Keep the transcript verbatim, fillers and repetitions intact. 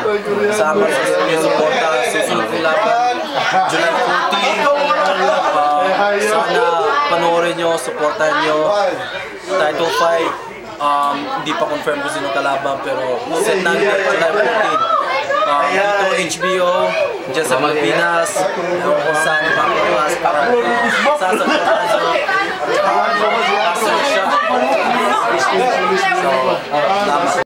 Kasama sa inyong suporta. Susunod kong laban, July fourteen. Uh, sana panoorin nyo, supportan nyo. Title fight. Um, hindi pa confirm kung sino kalaban, pero set natin July fourteen. Uh, dito H B O, dyan sa Pilipinas, kung saan ipapagawas para sasaportan nyo. Asal siya. So, uh,